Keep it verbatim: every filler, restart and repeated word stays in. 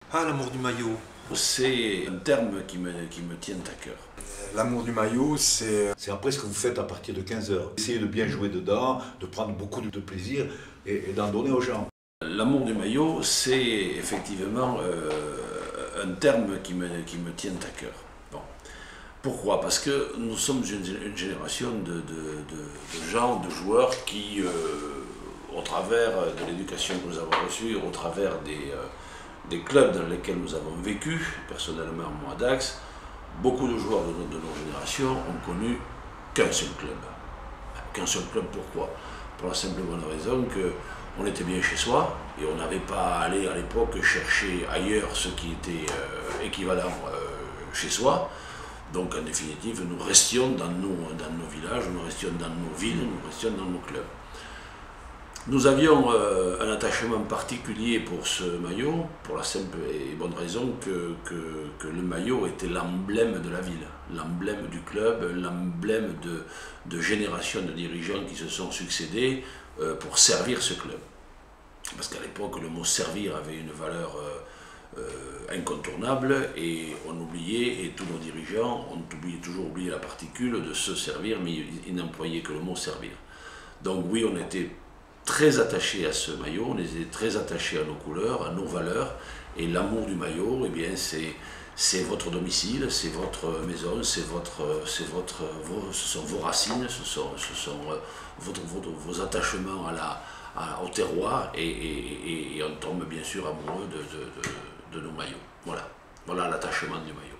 Ah, l'amour du maillot. C'est un terme qui me, qui me tient à cœur. L'amour du maillot, c'est... C'est après ce que vous faites à partir de quinze heures. Essayez de bien jouer dedans, de prendre beaucoup de plaisir et, et d'en donner aux gens. L'amour du maillot, c'est effectivement euh, un terme qui me, qui me tient à cœur. Bon. Pourquoi? Parce que nous sommes une, une génération de, de, de, de gens, de joueurs qui, euh, au travers de l'éducation que nous avons reçue, au travers des, euh, des clubs dans lesquels nous avons vécu, personnellement moi à Dax, beaucoup de joueurs de, nos, de nos générations ont connu qu'un seul club. Qu'un seul club, pourquoi? Pour la simple bonne raison qu'on était bien chez soi et on n'avait pas à aller à l'époque chercher ailleurs ce qui était euh, équivalent euh, chez soi. Donc en définitive, nous restions dans nos, dans nos villages, nous restions dans nos villes, nous restions dans nos clubs. Nous avions euh, un attachement particulier pour ce maillot, pour la simple et bonne raison que, que, que le maillot était l'emblème de la ville, l'emblème du club, l'emblème de, de générations de dirigeants qui se sont succédés euh, pour servir ce club. Parce qu'à l'époque, le mot servir avait une valeur euh, euh, incontournable et on oubliait, et tous nos dirigeants ont oublié, toujours oublié la particule de se servir, mais ils, ils n'employaient que le mot servir. Donc oui, on était très attachés à ce maillot, on était très attachés à nos couleurs, à nos valeurs, et l'amour du maillot, eh bien c'est c'est votre domicile, c'est votre maison, c'est votre, c'est votre, vos, ce sont vos racines, ce sont, ce sont votre, votre, vos attachements à la, à, au terroir, et, et, et, et on tombe bien sûr amoureux de, de, de, de nos maillots. Voilà, voilà l'attachement du maillot.